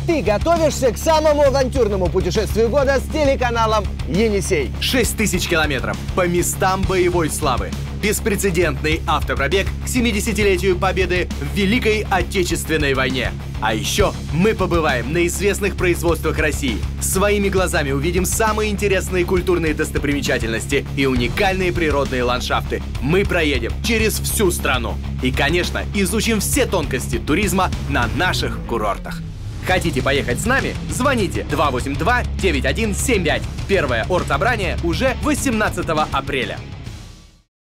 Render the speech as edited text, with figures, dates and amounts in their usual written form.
ты готовишься к самому авантюрному путешествию года с телеканалом «Енисей». 6000 километров по местам боевой славы. Беспрецедентный автопробег к 70-летию Победы в Великой Отечественной войне. А еще мы побываем на известных производствах России. Своими глазами увидим самые интересные культурные достопримечательности и уникальные природные ландшафты. Мы проедем через всю страну. И, конечно, изучим все тонкости туризма на наших курортах. Хотите поехать с нами? Звоните 282-9175. Первое оргсобрание уже 18 апреля.